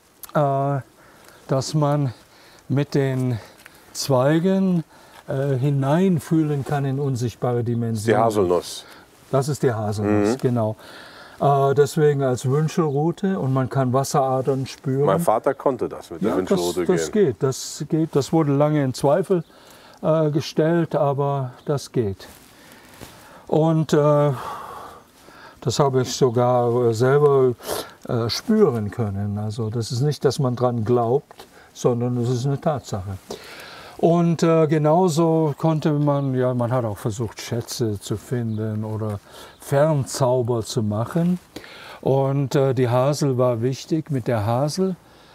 man mit den Zweigen hineinfühlen kann in unsichtbare Dimensionen. Die Haselnuss. Das ist die Haselnuss, genau. Deswegen als Wünschelrute und man kann Wasseradern spüren. Mein Vater konnte das mit der Wünschelrute gehen. Das geht. Das wurde lange in Zweifel gestellt, aber das geht. Und das habe ich sogar selber spüren können. Also das ist nicht, dass man dran glaubt, sondern es ist eine Tatsache. Und genauso konnte man hat auch versucht, Schätze zu finden oder Fernzauber zu machen. Und die Hasel war wichtig. Mit der Hasel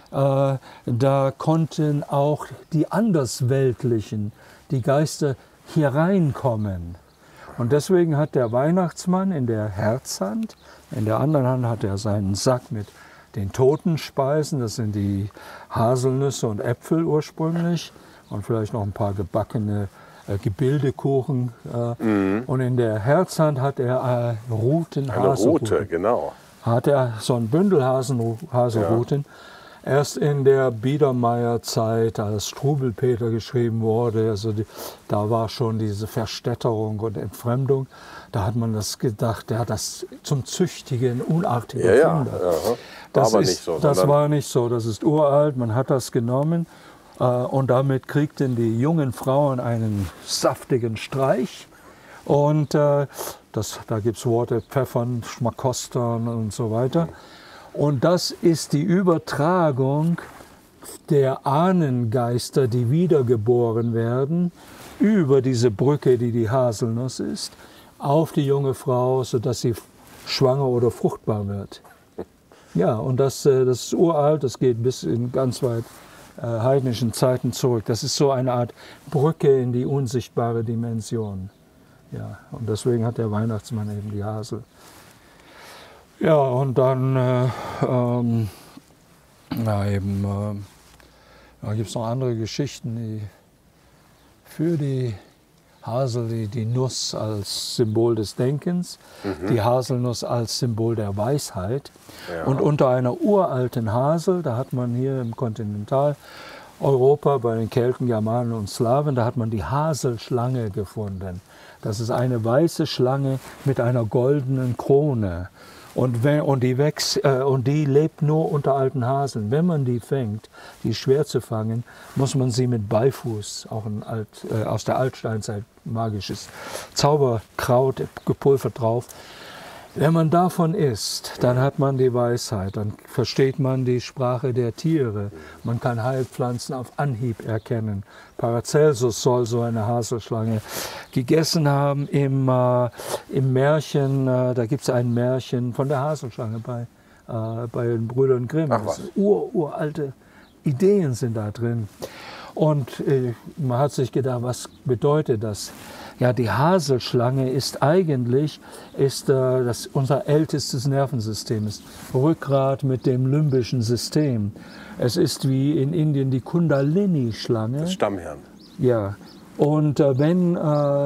da konnten auch die Andersweltlichen, die Geister hier reinkommen. Und deswegen hat der Weihnachtsmann in der Herzhand, in der anderen Hand hat er seinen Sack mit den Totenspeisen, das sind die Haselnüsse und Äpfel ursprünglich und vielleicht noch ein paar gebackene Gebildekuchen. Und in der Herzhand hat er Ruten, Eine Rute, genau. Hat er so ein Bündel Haselruten. Erst in der Biedermeierzeit, als Strubelpeter geschrieben wurde, also da war schon diese Verstädterung und Entfremdung, da hat man das gedacht, ja, das zum Züchtigen unartige Kinder. Das war nicht so, das ist uralt, man hat das genommen und damit kriegten die jungen Frauen einen saftigen Streich. Und da gibt es Worte, Pfeffern, Schmackostern und so weiter. Und das ist die Übertragung der Ahnengeister, die wiedergeboren werden, über diese Brücke, die die Haselnuss ist, auf die junge Frau, sodass sie schwanger oder fruchtbar wird. Ja, und das ist uralt, das geht bis in ganz weit heidnischen Zeiten zurück. Das ist so eine Art Brücke in die unsichtbare Dimension. Ja, und deswegen hat der Weihnachtsmann eben die Hasel. Ja, und dann da gibt es noch andere Geschichten für die Hasel, die Nuss als Symbol des Denkens, die Haselnuss als Symbol der Weisheit. Ja. Und unter einer uralten Hasel, da hat man hier im Kontinentaleuropa bei den Kelten, Germanen und Slawen, da hat man die Haselschlange gefunden. Das ist eine weiße Schlange mit einer goldenen Krone. Und die lebt nur unter alten Haseln. Wenn man die fängt, die ist schwer zu fangen, muss man sie mit Beifuß, auch aus der Altsteinzeit, magisches Zauberkraut gepulvert drauf. Wenn man davon isst, dann hat man die Weisheit, dann versteht man die Sprache der Tiere. Man kann Heilpflanzen auf Anhieb erkennen. Paracelsus soll so eine Haselschlange gegessen haben im Märchen. Da gibt es ein Märchen von der Haselschlange bei den Brüdern Grimm. Uralte Ideen sind da drin. Und man hat sich gedacht, was bedeutet das? Ja, die Haselschlange ist eigentlich unser ältestes Nervensystem, ist Rückgrat mit dem limbischen System. Es ist wie in Indien die Kundalini-Schlange. Das Stammhirn. Ja, und wenn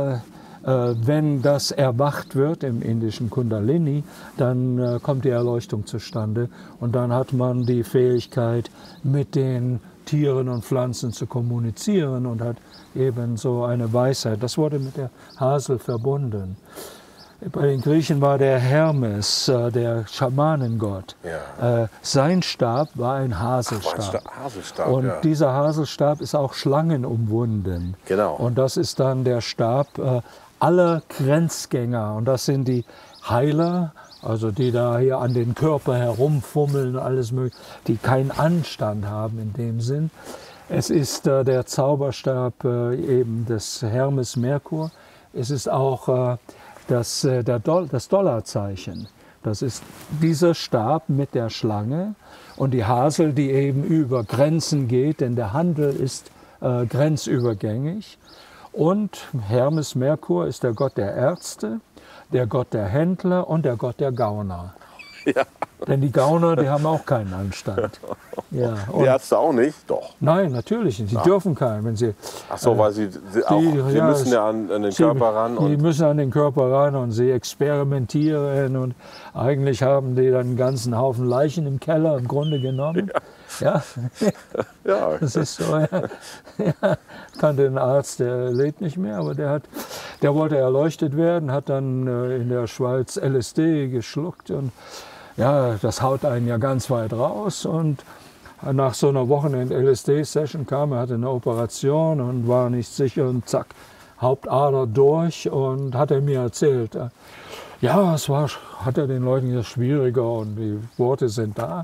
das erwacht wird im indischen Kundalini, dann kommt die Erleuchtung zustande und dann hat man die Fähigkeit, mit den Tieren und Pflanzen zu kommunizieren und hat eben so eine Weisheit. Das wurde mit der Hasel verbunden. Bei den Griechen war der Hermes, der Schamanengott. Ja. Sein Stab war ein Haselstab. Haselstab, und dieser Haselstab ist auch schlangenumwunden. Genau. Und das ist dann der Stab aller Grenzgänger. Und das sind die Heiler, also die da hier an den Körper herumfummeln, alles mögliche, die keinen Anstand haben in dem Sinn. Es ist der Zauberstab eben des Hermes Merkur. Es ist auch das Dollarzeichen. Das ist dieser Stab mit der Schlange und die Hasel, die eben über Grenzen geht, denn der Handel ist grenzübergängig. Und Hermes Merkur ist der Gott der Ärzte, der Gott der Händler und der Gott der Gauner. Ja. Denn die Gauner, die haben auch keinen Anstand. Ja, die Ärzte auch nicht? Doch. Nein, natürlich nicht. Die dürfen keinen. Wenn sie, ach so, weil sie müssen ja an den Körper ran. Die müssen an den Körper ran und sie experimentieren. Und eigentlich haben die dann einen ganzen Haufen Leichen im Keller im Grunde genommen. Ja, ja. Das ist so. Ja. Kannte einen Arzt, der lebt nicht mehr, aber der wollte erleuchtet werden, hat dann in der Schweiz LSD geschluckt und ja, das haut einen ja ganz weit raus. Und nach so einer Wochenend-LSD-Session kam er, hatte eine Operation und war nicht sicher und zack, Hauptader durch und hat er mir erzählt. Ja, hat er den Leuten gesagt, schwieriger und die Worte sind da.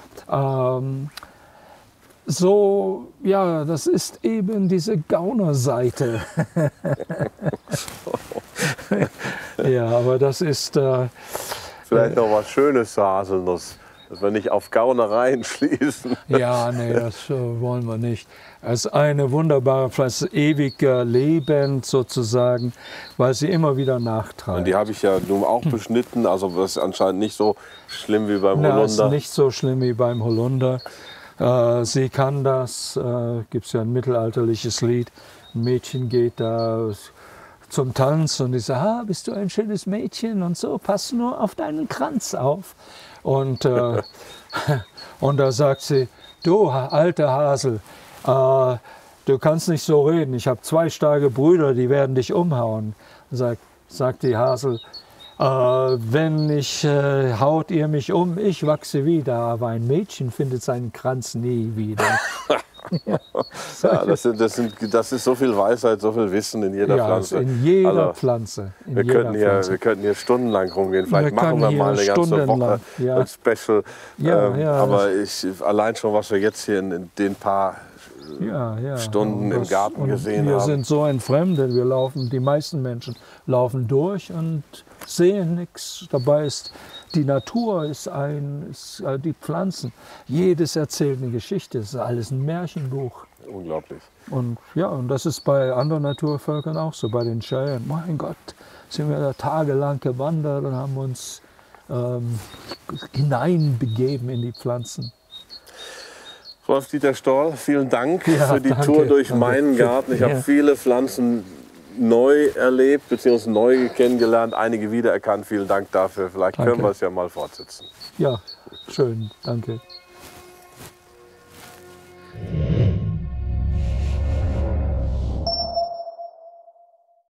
Ja, das ist eben diese Gaunerseite. Ja, aber das ist... Vielleicht noch was Schönes zur Haselnuss. Dass wir nicht auf Gaunereien schließen. Ja, nee, das wollen wir nicht. Es ist eine wunderbare Pflanze, ewig lebend sozusagen, weil sie immer wieder nachtreibt. Und die habe ich ja nun auch beschnitten, also das ist anscheinend nicht so schlimm wie beim Das ist Holunder. nicht so schlimm wie beim Holunder. Sie kann das, gibt es ja ein mittelalterliches Lied, ein Mädchen geht da zum Tanz und ich sage, bist du ein schönes Mädchen und so, pass nur auf deinen Kranz auf. Und, und da sagt sie, du alter Hasel, du kannst nicht so reden, ich habe 2 starke Brüder, die werden dich umhauen. Sagt die Hasel, haut ihr mich um, ich wachse wieder, aber ein Mädchen findet seinen Kranz nie wieder. Ja, das ist so viel Weisheit, so viel Wissen in jeder Pflanze. In jeder Pflanze. Wir könnten hier stundenlang rumgehen. Vielleicht machen wir mal eine ganze Woche ein Special. Aber allein schon, was wir jetzt hier in den paar Stunden im Garten gesehen haben. Wir sind so entfremdet, die meisten Menschen laufen durch und sehen nichts. Dabei ist die Natur, die Pflanzen. Jedes erzählt eine Geschichte, es ist alles ein Märchenbuch. Unglaublich. Und das ist bei anderen Naturvölkern auch so, bei den Cheyenne. Mein Gott, sind wir da tagelang gewandert und haben uns hineinbegeben in die Pflanzen. Wolf-Dieter Storl, vielen Dank für die Tour durch meinen Garten. Ich habe viele Pflanzen neu erlebt bzw. neu kennengelernt, einige wiedererkannt. Vielen Dank dafür. Vielleicht können wir es ja mal fortsetzen. Ja, schön, danke.